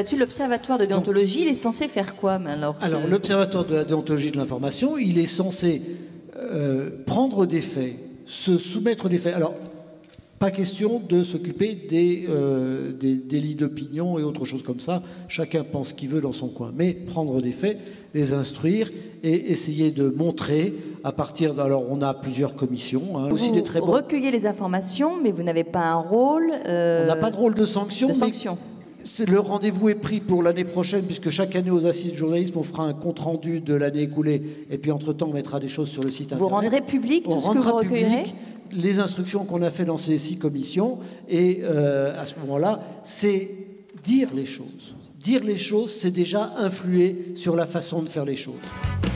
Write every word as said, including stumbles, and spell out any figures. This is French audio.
Là-dessus, l'Observatoire de déontologie, il est censé faire quoi, alors, alors ce... l'Observatoire de la déontologie de l'information, il est censé euh, prendre des faits, se soumettre des faits. Alors, pas question de s'occuper des, euh, des délits d'opinion et autres choses comme ça. Chacun pense ce qu'il veut dans son coin. Mais prendre des faits, les instruire et essayer de montrer à partir... Alors, on a plusieurs commissions. Hein, aussi vous des très bons... recueillez les informations, mais vous n'avez pas un rôle... Euh... On n'a pas de rôle de sanction. De mais sanction. Le rendez-vous est pris pour l'année prochaine, puisque chaque année aux assises du journalisme, on fera un compte-rendu de l'année écoulée. Et puis, entre-temps, on mettra des choses sur le site Internet. Vous rendrez public tout on ce que vous recueillerez public les instructions qu'on a fait dans ces six commissions. Et euh, à ce moment-là, c'est dire les choses. Dire les choses, c'est déjà influer sur la façon de faire les choses.